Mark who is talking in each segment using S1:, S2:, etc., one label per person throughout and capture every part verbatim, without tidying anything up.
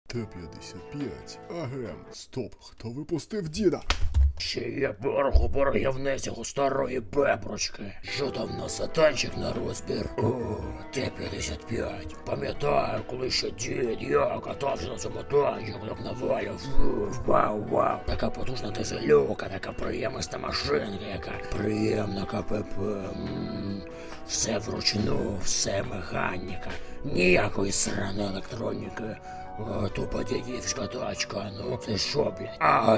S1: Т п'ятдесят п'ять. Агем. Стоп, хто випустив діда?
S2: Ще є порох у порогівницях у старої беброчки. Що там на сатанчик на розбір? О, Т п'ятдесят п'ять. Пам'ятаю, коли ще дід, я катався на цьому танчику, як навалив. Вау, вау. Така потужна дизелюка, така приємна машинка, яка приємна КПП. М-м. Все вручну, все механіка. Ніякої сраної електроніки. А, тупо дідівська тачка, ну це що, блядь?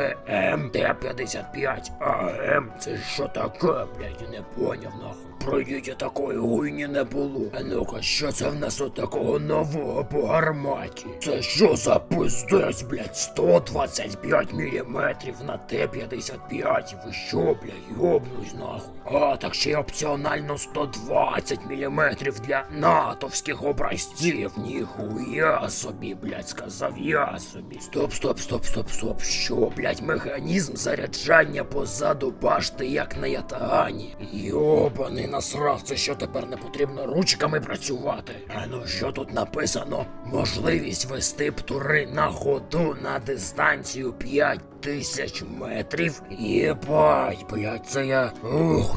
S2: АГМ Т п'ятдесят п'ять, АГМ, це що таке, блядь, не поняв нахуй. Пройдіть, такої хуйні не було. А ну-ка, що це в нас от такого нового по гарматі? Це що за пиздець, блядь, сто двадцять п'ять міліметрів на Т п'ятдесят п'ять? Ви що, блядь, йобнусь нахуй? А, так ще й опціонально сто двадцять міліметрів для натовських образців. Ніхуя собі, блядь, сказав я собі. Стоп, стоп, стоп, стоп, стоп. Що, блядь, механізм заряджання позаду башти, як на ятагані? Йобаний насрав, це що тепер не потрібно ручками працювати? А ну що тут написано? Можливість вести птури на ходу на дистанцію п'ять тисяч метрів? Єбать, блядь, це я... Ох,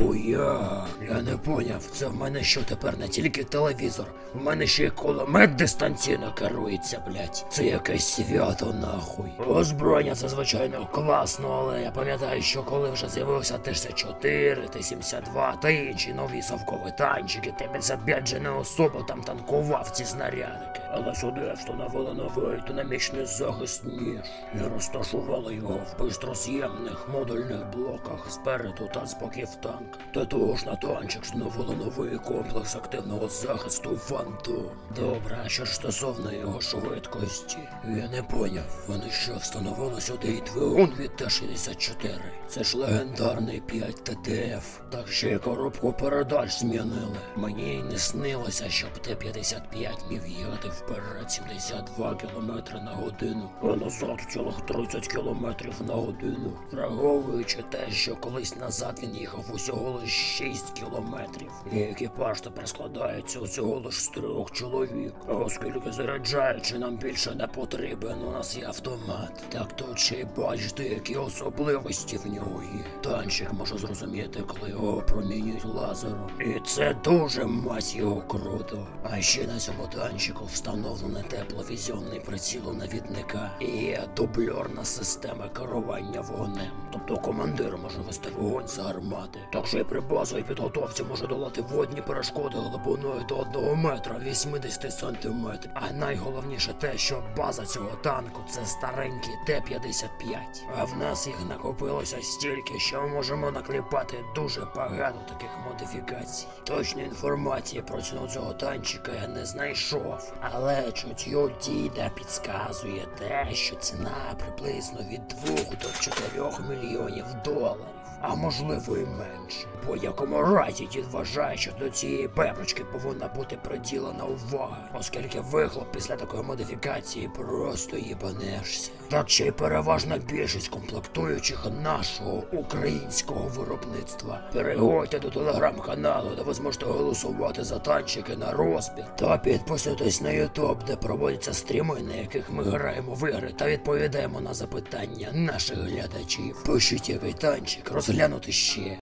S2: ніхуя. Я не поняв, це в мене що тепер не тільки телевізор? В мене ще й кулемет дистанційно керується, блядь. Це якесь свято, нахуй. Озброєння це, звичайно, класно, але я пам'ятаю, що коли вже з'явився Т шістдесят чотири, Т сімдесят два та інші нові совкові танчики, Т п'ятдесят п'ять же не особо там танкував ці снарядики. Але сюди встановили новий динамічний захист ніж. І розташували його в бистроз'ємних модульних блоках спереду та з боків танка. Також на танчик встановили новий комплекс активного захисту Фантом. Добре, а що ж стосовно його швидкості? Я не поняв, вони що встановили сюди і двигун від Т шістдесят чотири? Це ж легендарний п'ять Т Д Ф. Так ще й коробку передач змінили. Мені й не снилося, щоб Т п'ятдесят п'ять міг їхати вперед сімдесят два кілометри на годину, а назад цілих тридцять кілометрів на годину. Враховуючи те, що колись назад він їхав усього лиш шість кілометрів. І екіпаж тепер складається усього лиш з трьох чоловік. А оскільки заряджаючи нам більше не потрібен, у нас є автомат. Так тут ще й бачите, які особливості в нього є. Танчик може зрозуміти, коли його промінюють лазером. І це дуже, мать його, круто. А ще на цьому танчику встановлений тепловізіонний приціл навідника і є дубльорна система керування вогнем. Тобто командир може вести вогонь з гармати. Так що і при базовій підготовці може долати водні перешкоди глибиною до одного метра вісімдесят сантиметрів. А найголовніше те, що база цього танку це старенький Т п'ятдесят п'ять. А в нас їх накопилося стільки, що ми можемо накліпати дуже багато таких модифікацій. Точної інформації про ціну цього танчика я не знайшов. Але чуттю діда підказує те, що ціна приблизно від двох до чотирьох мільйонів доларів. А можливо і менше. В будь-якому разі дід вважає, що до цієї беброчки повинна бути приділена увага, оскільки вихлоп після такої модифікації просто їбанешся. Так ще й переважна більшість комплектуючих нашого українського виробництва. Переходьте до телеграм-каналу, де ви зможете голосувати за танчики на розбір, та підписуйтесь на ютуб, де проводяться стріми, на яких ми граємо в ігри та відповідаємо на запитання наших глядачів. Пишіть, який танчик розглянути ще.